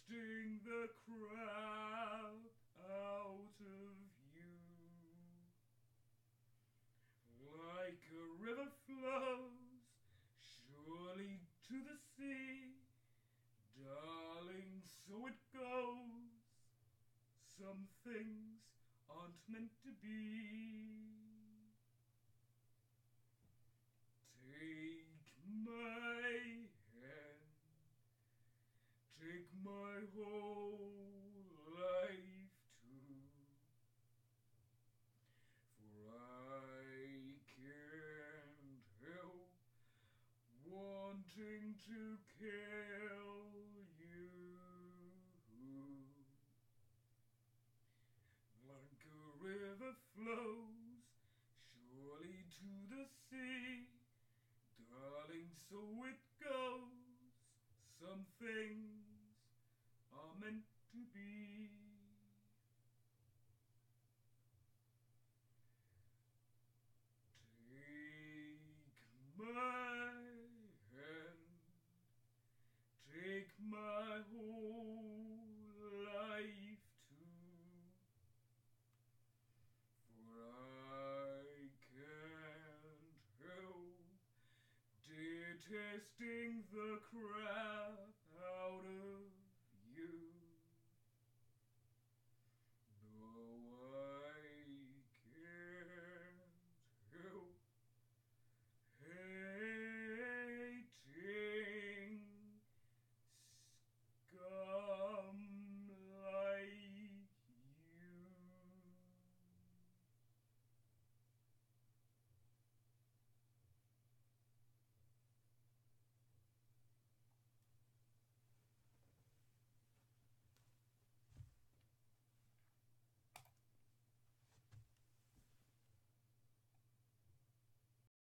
detesting the crap out of you. Like a river flows surely to the sea, darling, so it goes. Some things aren't meant to be. Take my hand, take my whole life too, for I can't help wanting to kill you. Like a river flows surely to the sea, darling, so it goes. Some things are meant to be. Take my hand, take my whole life too, for I can't help detesting the crap out of